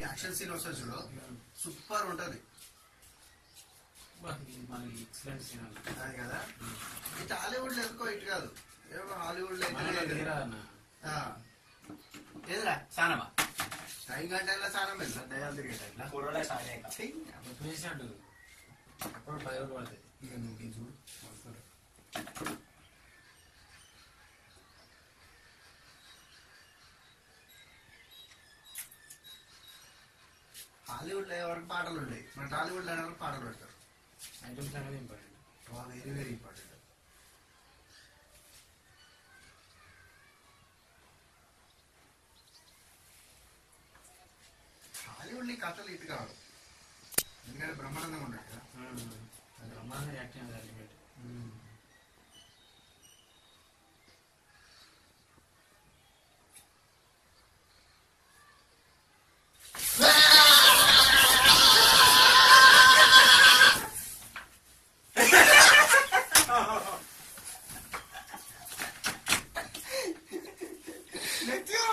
Action scene వస్తుంది చూడు, super ఉంటది. అది కదా, ఇటు హాలీవుడ్ లో ఎందుకో ఇటు కాదు, ఏమో హాలీవుడ్ లో ఏదిరా సానమా టైం గంటల్లో సానం వెళ్ళా దయాలు తిరిగేట అప్పుడు 10 రోజులు పడుతుంది. ఇక నువ్వు చూడు హాలీవుడ్ లో వరకు పాటలు ఉంటాయి, మన టాలీవుడ్ లో వరకు పాటలు పెడతారు. ఐటమ్స్ అనేది important, very very important. Hollywood నీ కథలు ఇటు కాదు, ఎందుకంటే బ్రహ్మానందంగా ఉండదు కదా, బ్రహ్మానందం యాక్టింగ్ అల్టిమేట్. నెక్స్ట్